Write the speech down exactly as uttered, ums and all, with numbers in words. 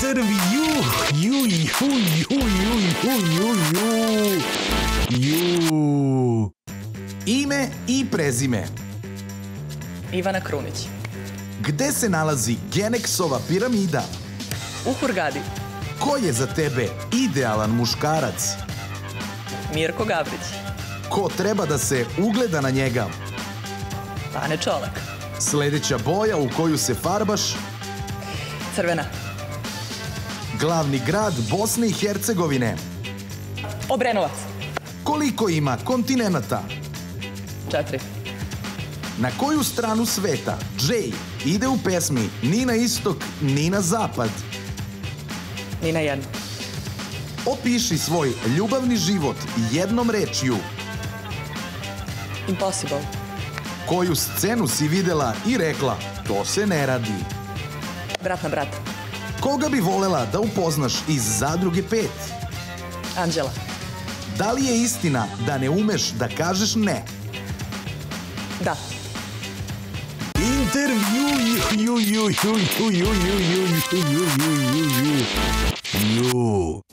Intervju, ju, ju, ju, ju, ju, ju, ju, ju. Ime i prezime. Ivana Krunić. Gde se nalazi Genexova piramida? U Hurgadi. Ko je za tebe idealan muškarac? Mirko Gavrić. Ko treba da se ugleda na njega? Bane Čolak. Sledeća boja u koju se farbaš? Crvena. Glavni grad Bosne i Hercegovine. Obrenovac. Koliko ima kontinenata? Četiri. Na koju stranu sveta Jay ide u pesmi ni na istok, ni na zapad? Ni na jednu. Opiši svoj ljubavni život jednom rečju. Impossible. Koju scenu si videla i rekla, to se ne radi? Brat na brata. Koga bi volela da upoznaš iz Zadruge pet? Anđela. Da li je istina da ne umeš da kažeš ne? Da. Intervju, ju, ju, ju, ju, ju, ju, ju, ju, ju, ju, ju, ju, ju, ju.